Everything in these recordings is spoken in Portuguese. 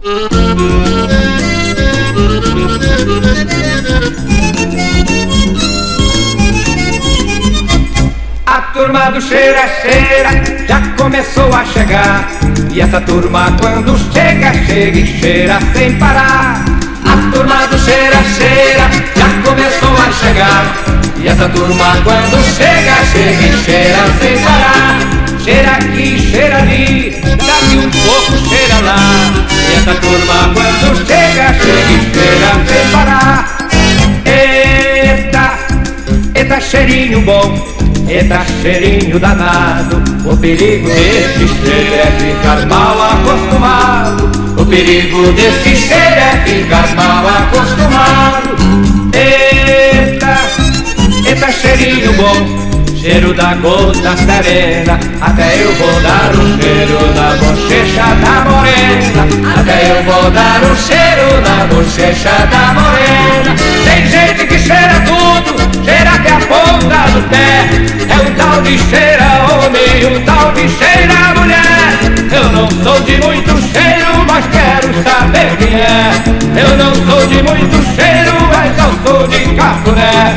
A turma do cheira-cheira já começou a chegar. E essa turma quando chega, chega e cheira sem parar. A turma do cheira-cheira já começou a chegar. E essa turma quando chega, chega e cheira sem parar. Cheira aqui, cheira ali, daqui um pouco cheira lá. E essa turma quando chega, chega e cheira sem parar. Eita, eita cheirinho bom, eita cheirinho danado. O perigo desse cheiro é ficar mal acostumado. O perigo desse cheiro é ficar mal acostumado. Eita, eita cheirinho bom, cheiro da gota serena. Até eu vou dar o cheiro na bochecha da morena. Até eu vou dar o cheiro na bochecha da morena. Tem gente que cheira tudo, cheira até a ponta do pé. É um tal de cheira homem, um tal de cheira mulher. Eu não sou de muito cheiro, mas quero saber quem é. Eu não sou de muito cheiro, mas eu sou de cafuné.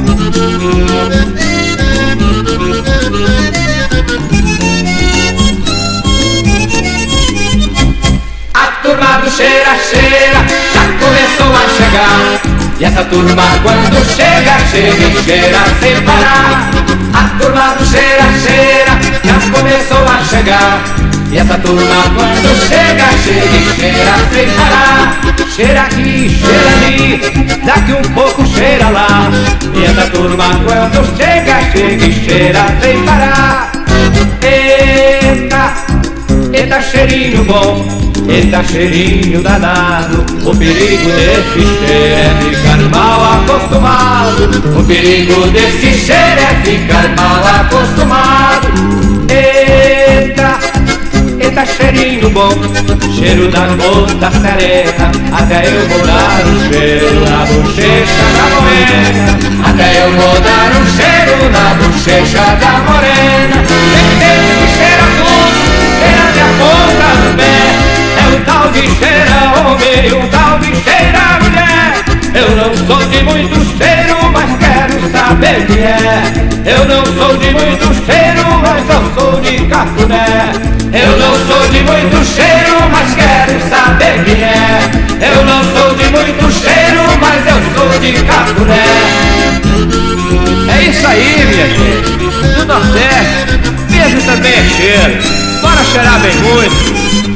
A turma do cheira-cheira já começou a chegar. E essa turma quando chega, chega e cheira sem parar. A turma do cheira-cheira já começou a chegar. E essa turma quando chega, chega e cheira sem parar. Cheira aqui, cheira ali, daqui um pouco cheira lá. E essa turma quando chega, chega e cheira sem parar. Eita, eita cheirinho bom, eita cheirinho danado. O perigo desse cheiro é ficar mal acostumado. O perigo desse cheiro é ficar mal acostumado. Eita, eita cheirinho bom, cheiro da gota serena. Até eu vou dar um cheiro na bochecha da morena. Até eu vou dar um cheiro na bochecha da morena. Tem gente que cheira tudo, cheira até a ponta do pé. É um tal de cheira homem, um tal de cheira mulher. Eu não sou de muito cheiro, mas quero saber quem é. Eu não sou de muito cheiro, mas eu sou de cafuné. Eu não sou de muito cheiro, mas quero saber quem é. Eu não sou de muito cheiro, mas eu sou de cafuné. É isso aí, minha gente, do Nordeste, mesmo também é cheiro. Bora cheirar bem muito.